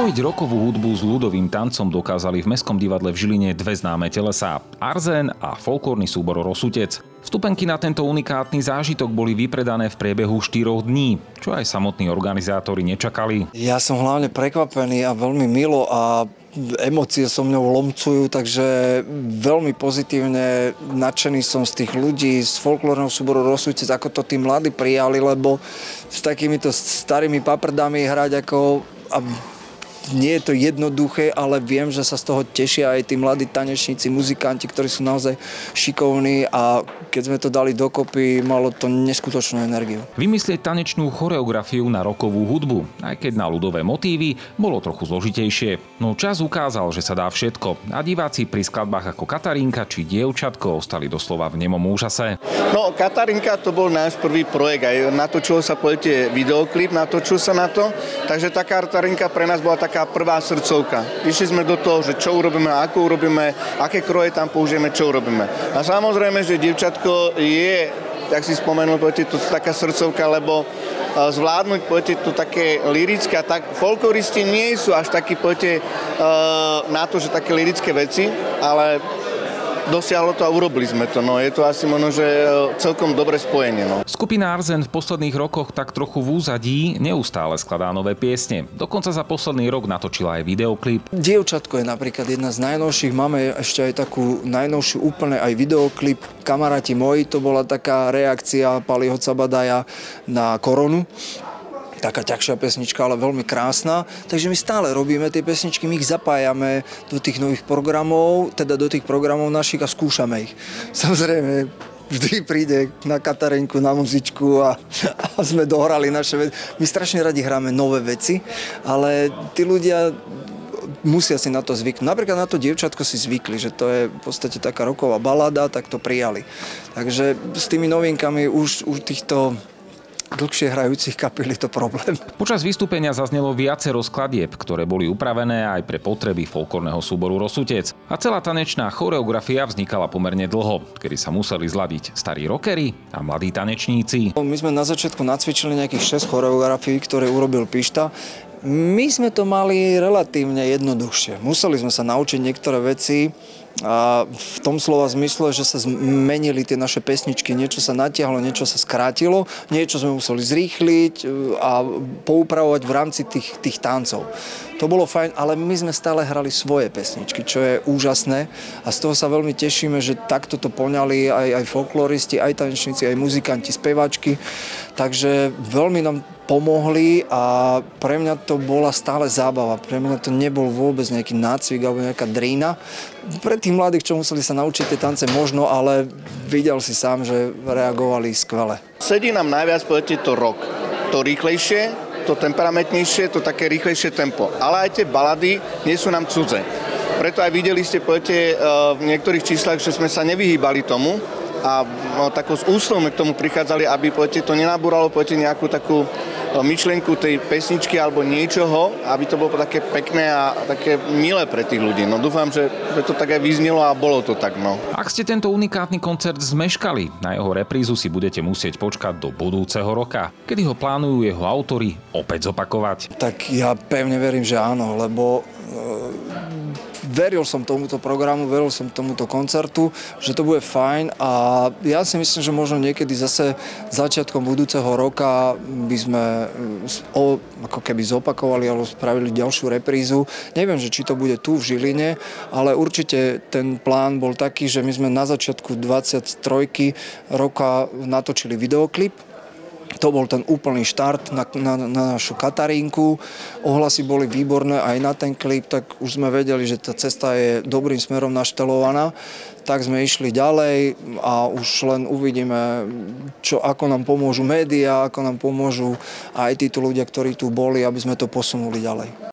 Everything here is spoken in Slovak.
Spojiť rokovú hudbu s ľudovým tancom dokázali v Mestskom divadle v Žiline dve známe telesá, Arzen a folklórny súbor Rosutec. Vstupenky na tento unikátny zážitok boli vypredané v priebehu 4 dní, čo aj samotní organizátori nečakali. Ja som hlavne prekvapený a veľmi milo a emócie so mňou lomcujú, takže veľmi pozitívne nadšený som z tých ľudí z folklórneho súboru Rosutec, ako to tí mladí prijali, lebo s takýmito starými paprdami hrať nie je to jednoduché, ale viem, že sa z toho tešia aj tí mladí tanečníci, muzikanti, ktorí sú naozaj šikovní a keď sme to dali dokopy, malo to neskutočnú energiu. Vymyslieť tanečnú choreografiu na rockovú hudbu, aj keď na ľudové motívy, bolo trochu zložitejšie. No čas ukázal, že sa dá všetko a diváci pri skladbách ako Katarínka či Dievčatko ostali doslova v nemom úžase. No, Katarínka to bol náš prvý projekt, aj natočilo sa videoklip, natočil sa na to, takže tá Katarínka pre nás bola taká prvá srdcovka. Išli sme do toho, že čo urobíme, ako urobíme, aké kroje tam použijeme, čo urobíme. A samozrejme, že Dievčatko je, tak si spomenul, to taká srdcovka, lebo zvládnuť to také lirické a tak folkloristi nie sú až takí na to, že také lirické veci, ale dosiahlo to a urobili sme to. No, je to asi možno, že celkom dobre spojenie. No. Skupina Arzen v posledných rokoch tak trochu v úzadí neustále skladá nové piesne. Dokonca za posledný rok natočila aj videoklip. Dievčatko je napríklad jedna z najnovších. Máme ešte aj takú najnovšiu úplne aj videoklip Kamaráti moji. To bola taká reakcia Paliho Cabadaja na Koronu. Taká ťažšia pesnička, ale veľmi krásna. Takže my stále robíme tie pesničky, my ich zapájame do tých nových programov, teda do tých programov našich a skúšame ich. Samozrejme, vždy príde na Katarinku, na muzičku a sme dohrali naše veci. My strašne radi hráme nové veci, ale tí ľudia musia si na to zvyknúť. Napríklad na to Dievčatko si zvykli, že to je v podstate taká rocková balada, tak to prijali. Takže s tými novinkami už týchto dlhšie hrajúcich kapiel je to problém. Počas vystúpenia zaznelo viacero skladieb, ktoré boli upravené aj pre potreby folklórneho súboru Rosutec. A celá tanečná choreografia vznikala pomerne dlho, kedy sa museli zladiť starí rockery a mladí tanečníci. My sme na začiatku nacvičili nejakých 6 choreografií, ktoré urobil Pišta. My sme to mali relatívne jednoduchšie. Museli sme sa naučiť niektoré veci a v tom slova zmysle, že sa zmenili tie naše pesničky. Niečo sa natiahlo, niečo sa skrátilo, niečo sme museli zrýchliť a poupravovať v rámci tých tancov. To bolo fajn, ale my sme stále hrali svoje pesničky, čo je úžasné a z toho sa veľmi tešíme, že takto to poňali aj folkloristi, aj tanečníci, aj muzikanti, speváčky. Takže veľmi nám pomohli a pre mňa to bola stále zábava. Pre mňa to nebol vôbec nejaký nácvik alebo nejaká drína. Pre tých mladých, čo museli sa naučiť tie tance možno, ale videl si sám, že reagovali skvele. Sedí nám najviac to rock. To rýchlejšie, to temperamentnejšie, to také rýchlejšie tempo. Ale aj tie balady nie sú nám cudze. Preto aj videli ste v niektorých číslach, že sme sa nevyhýbali tomu a tako s úslovom k tomu prichádzali, aby to nenabúralo nejakú takú myšlienku tej pesničky alebo niečoho, aby to bolo také pekné a také milé pre tých ľudí. No dúfam, že to tak aj vyznelo a bolo to tak, no. Ak ste tento unikátny koncert zmeškali, na jeho reprízu si budete musieť počkať do budúceho roka, kedy ho plánujú jeho autori opäť zopakovať. Tak ja pevne verím, že áno, lebo veril som tomuto programu, veril som tomuto koncertu, že to bude fajn a ja si myslím, že možno niekedy zase začiatkom budúceho roka by sme ako keby zopakovali alebo spravili ďalšiu reprízu. Neviem, že či to bude tu v Žiline, ale určite ten plán bol taký, že my sme na začiatku 23. roka natočili videoklip. To bol ten úplný štart na našu Katarínku. Ohlasy boli výborné aj na ten klip, tak už sme vedeli, že tá cesta je dobrým smerom naštelovaná. Tak sme išli ďalej a už len uvidíme, ako nám pomôžu médiá, ako nám pomôžu aj títo ľudia, ktorí tu boli, aby sme to posunuli ďalej.